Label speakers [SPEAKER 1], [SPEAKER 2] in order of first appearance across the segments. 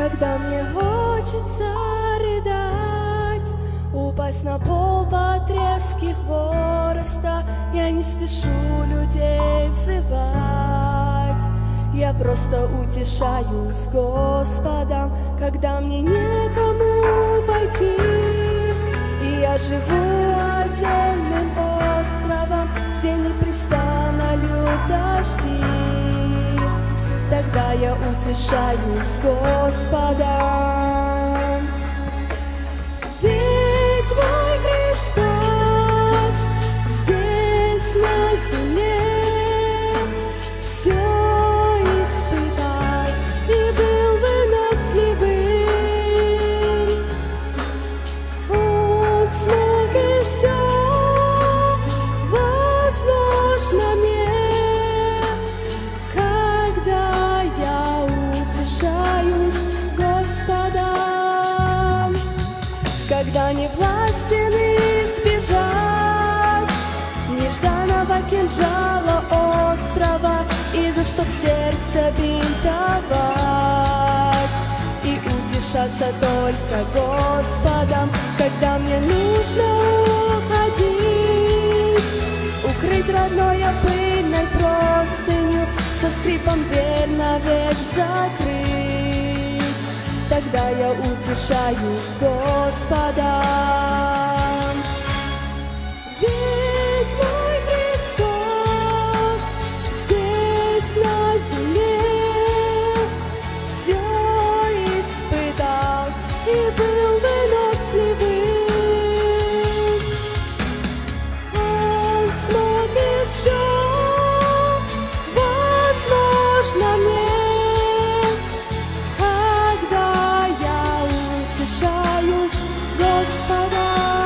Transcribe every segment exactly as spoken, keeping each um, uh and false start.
[SPEAKER 1] Когда мне хочется рыдать, упасть на пол под трески хвороста, я не спешу людей взывать. Я просто утешаюсь Господом, когда мне некому пойти. И я живу отдельным островом, где непрестанно льют дожди. Тогда я утешаюсь Господом. Ведь мой Христос здесь на земле все испытал и был выносливым. Он смог и все возможно мне, когда я утешаюсь Господом. Когда не властен избежать нежданного кинжала острова, иду, чтоб сердце бинтовать и утешаться только Господом. Когда мне нужно уходить, укрыть родное пыльной простынью, со скрипом дверь навек закрыть, тогда я утешаюсь Господом. Ведь мой Христос здесь на земле все испытал и был выносливым. Он смог и все возможно мне, когда я утешаюсь Господом.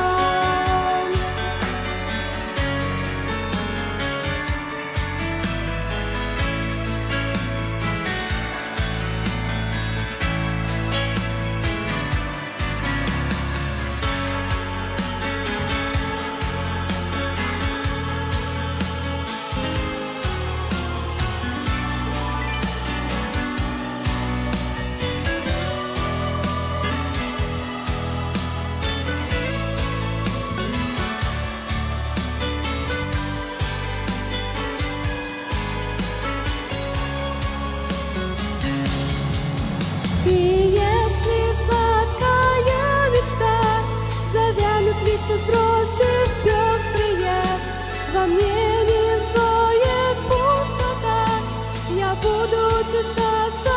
[SPEAKER 1] И если сладкая мечта завянет, листья сбросив пестрые, во мне не взвоет пустота, я буду утешаться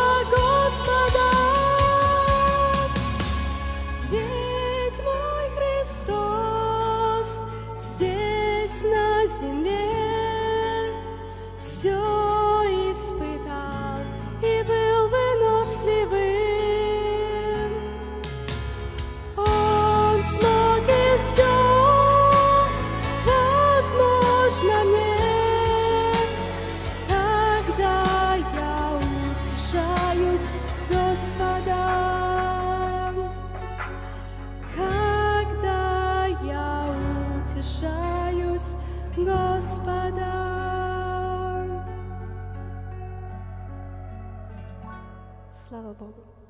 [SPEAKER 1] Господом. Ведь мой Христос здесь на земле все испытал и был выносливым. Он смог и все возможно мне, когда я утешаюсь Господом. Когда я утешаюсь Господом. Слава Богу.